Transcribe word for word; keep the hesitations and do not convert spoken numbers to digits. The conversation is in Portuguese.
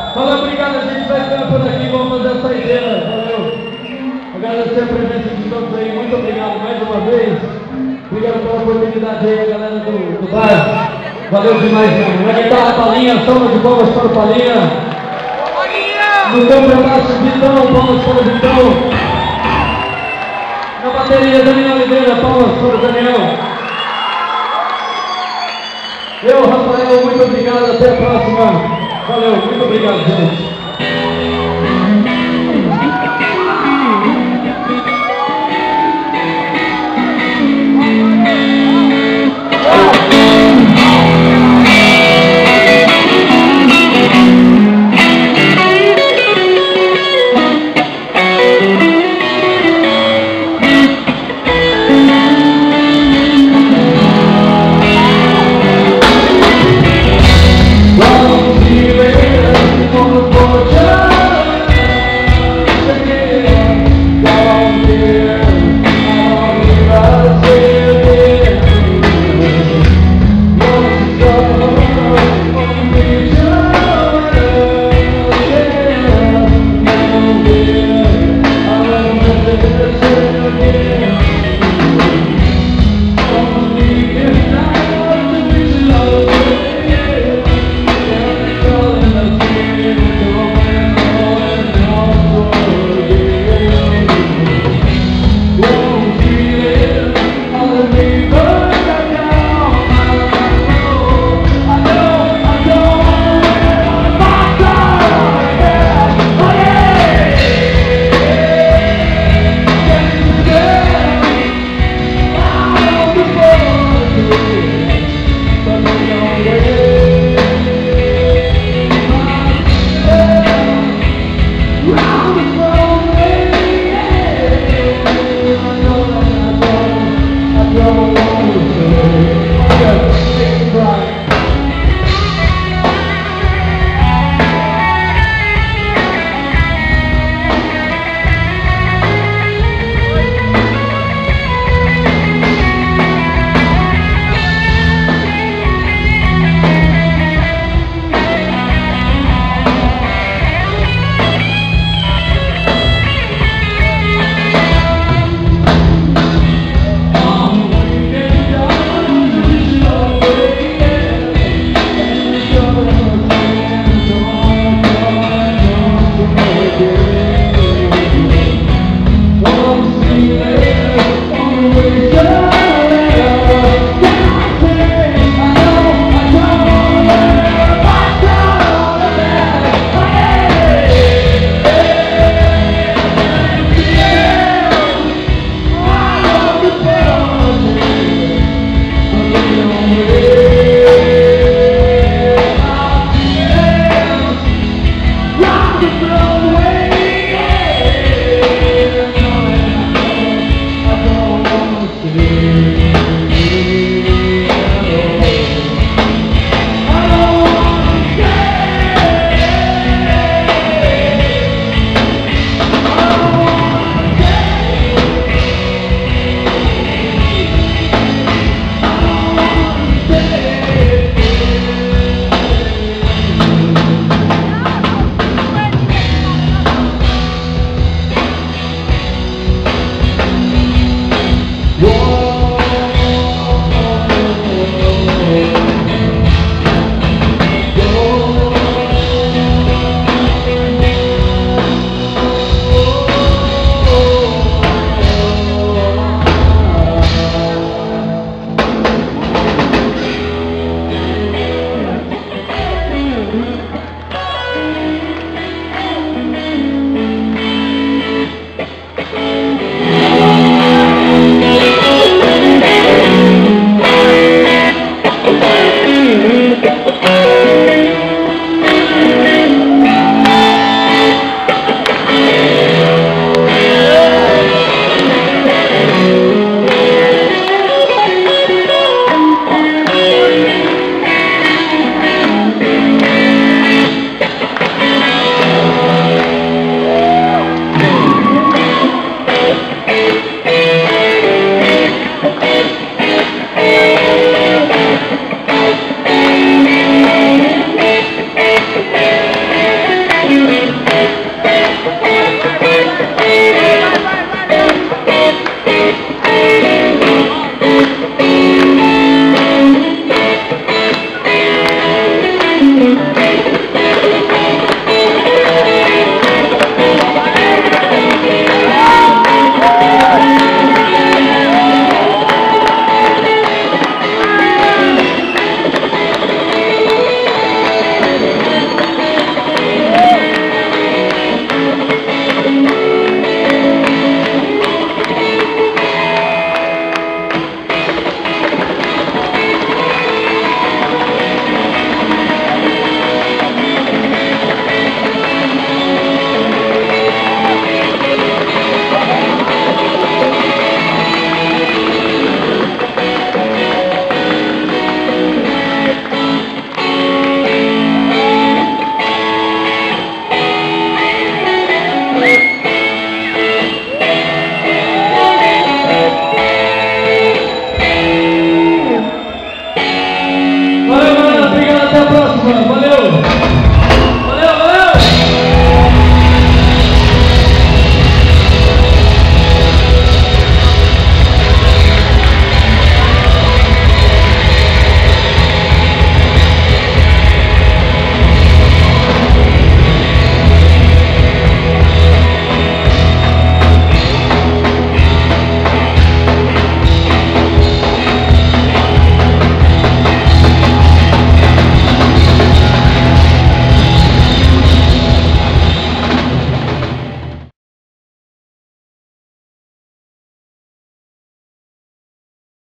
Valeu, obrigado, a gente vai ficando por aqui, vamos fazer a saideira, valeu. Agradecer a presença de todos aí, muito obrigado mais uma vez. Obrigado pela oportunidade aí, galera do, do bar. Valeu demais, mano. Na guitarra, Palinha, salva de palmas para o Palinha. No campo abaixo, Vitão, palmas para o Vitão. Na bateria, Daniel Oliveira, palmas para o Daniel. Eu, Rafael, muito obrigado, até a próxima. Valeu, muito obrigado, gente. I don't want to